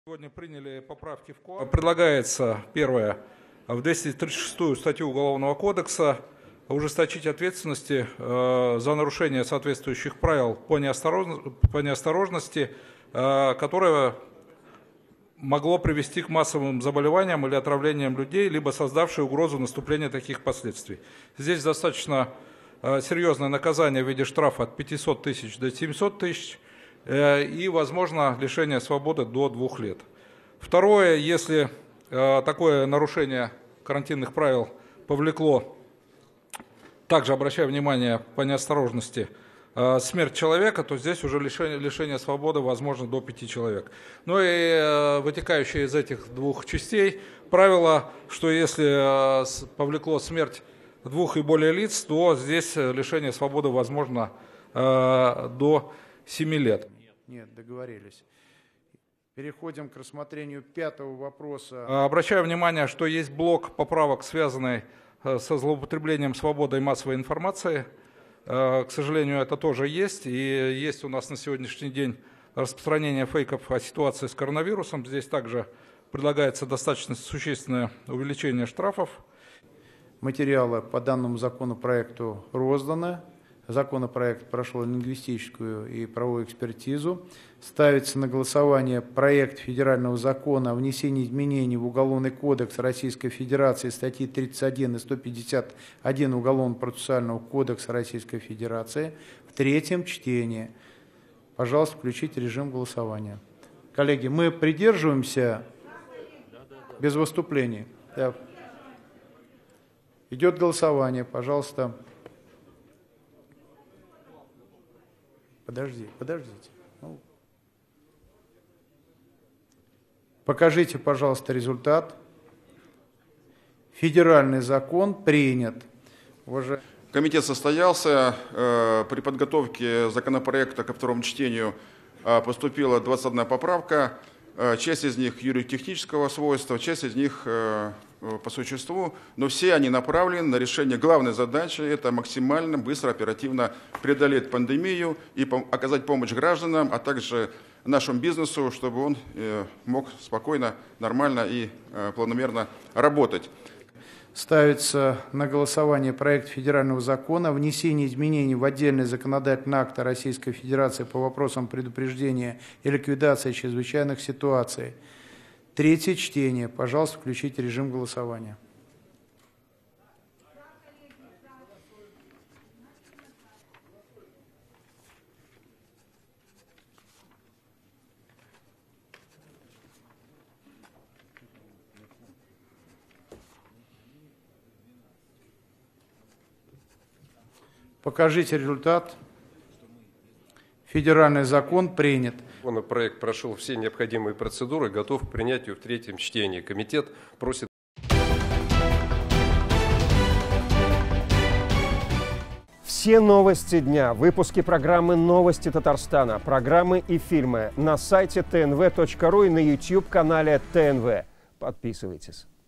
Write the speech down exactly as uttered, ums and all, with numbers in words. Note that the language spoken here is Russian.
Сегодня приняли поправки в КОАП. Предлагается, первое, в двести тридцать шестую статью Уголовного кодекса ужесточить ответственности э, за нарушение соответствующих правил по, неосторожно, по неосторожности, э, которое могло привести к массовым заболеваниям или отравлениям людей, либо создавшей угрозу наступления таких последствий. Здесь достаточно э, серьезное наказание в виде штрафа от пятисот тысяч до семисот тысяч э, и, возможно, лишение свободы до двух лет. Второе, если э, такое нарушение карантинных правил повлекло, также обращая внимание по неосторожности, э, смерть человека, то здесь уже лишение, лишение свободы возможно до пяти человек. Ну и э, вытекающее из этих двух частей правило, что если э, повлекло смерть двух и более лиц, то здесь лишение свободы возможно э, до семи лет. Нет, нет, договорились. Переходим к рассмотрению пятого вопроса. Обращаю внимание, что есть блок поправок, связанный со злоупотреблением свободой массовой информации. К сожалению, это тоже есть. И есть у нас на сегодняшний день распространение фейков о ситуации с коронавирусом. Здесь также предлагается достаточно существенное увеличение штрафов. Материалы по данному законопроекту розданы. Законопроект прошел лингвистическую и правовую экспертизу. Ставится на голосование проект федерального закона о внесении изменений в Уголовный кодекс Российской Федерации, статьи тридцать один и сто пятьдесят один Уголовно-процессуального кодекса Российской Федерации в третьем чтении. Пожалуйста, включите режим голосования. Коллеги, мы придерживаемся без выступлений. Да. Идет голосование, пожалуйста. Подожди, подождите. Ну. Покажите, пожалуйста, результат. Федеральный закон принят. Уже... Комитет состоялся. Э, при подготовке законопроекта ко второму чтению э, поступила двадцать одна поправка. Э, часть из них юридического свойства, часть из них э, по существу, но все они направлены на решение главной задачи – это максимально быстро, оперативно преодолеть пандемию и оказать помощь гражданам, а также нашему бизнесу, чтобы он мог спокойно, нормально и планомерно работать. Ставится на голосование проект федерального закона о внесении изменений в отдельные законодательные акты Российской Федерации по вопросам предупреждения и ликвидации чрезвычайных ситуаций. Третье чтение. Пожалуйста, включите режим голосования. Покажите результат. Федеральный закон принят. Законопроект прошел все необходимые процедуры, готов к принятию в третьем чтении. Комитет просит... Все новости дня, выпуски программы «Новости Татарстана», программы и фильмы на сайте тэ эн вэ точка ру и на YouTube-канале тэ эн вэ. Подписывайтесь.